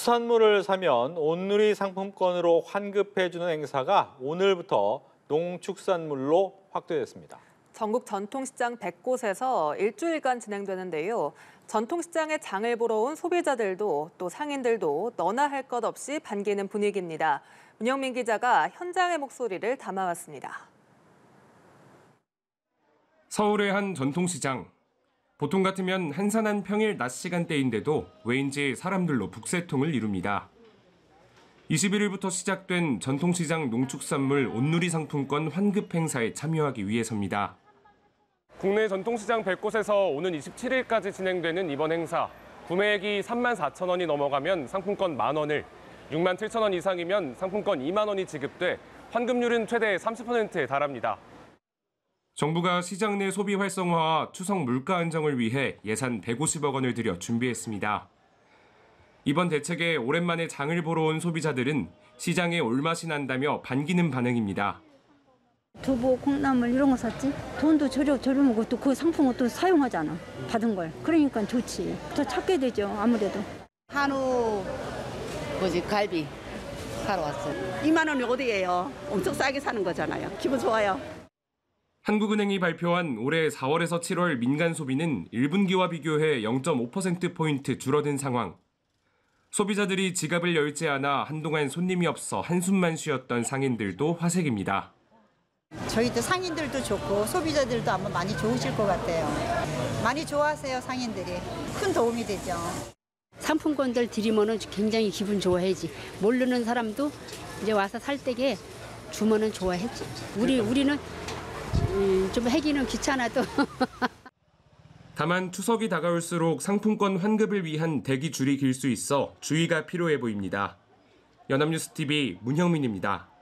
농수산물을 사면 온누리 상품권으로 환급해주는 행사가 오늘부터 농축산물로 확대됐습니다. 전국 전통시장 100곳에서 일주일간 진행되는데요. 전통시장에 장을 보러 온 소비자들도 또 상인들도 너나 할 것 없이 반기는 분위기입니다. 문영민 기자가 현장의 목소리를 담아왔습니다. 서울의 한 전통시장. 보통 같으면 한산한 평일 낮 시간대인데도 왜인지 사람들로 북새통을 이룹니다. 21일부터 시작된 전통시장 농축산물 온누리 상품권 환급 행사에 참여하기 위해서입니다. 국내 전통시장 100곳에서 오는 27일까지 진행되는 이번 행사. 구매액이 34,000원이 넘어가면 상품권 10,000원을, 67,000원 이상이면 상품권 20,000원이 지급돼 환급률은 최대 30%에 달합니다. 정부가 시장 내 소비 활성화와 추석 물가 안정을 위해 예산 150억 원을 들여 준비했습니다. 이번 대책에 오랜만에 장을 보러 온 소비자들은 시장에 올맛이 난다며 반기는 반응입니다. 두부, 콩나물 이런 거 샀지? 돈도 저렴하고 또 그 상품을 또 사용하잖아. 받은 걸. 그러니까 좋지. 더 찾게 되죠, 아무래도. 한우 갈비 사러 왔어요. 2만 원이 어디예요? 엄청 싸게 사는 거잖아요. 기분 좋아요. 한국은행이 발표한 올해 4월에서 7월 민간 소비는 1분기와 비교해 0.5%포인트 줄어든 상황. 소비자들이 지갑을 열지 않아 한동안 손님이 없어 한숨만 쉬었던 상인들도 화색입니다. 저희도 상인들도 좋고 소비자들도 아마 많이 좋으실 것 같아요. 많이 좋아하세요, 상인들이. 큰 도움이 되죠. 상품권들 드리면은 굉장히 기분 좋아하지. 모르는 사람도 이제 와서 살 때게 주면은 좋아했지. 우리는 좀 하기는 귀찮아도. 다만 추석이 다가올수록 상품권 환급을 위한 대기 줄이 길 수 있어 주의가 필요해 보입니다. 연합뉴스TV 문형민입니다.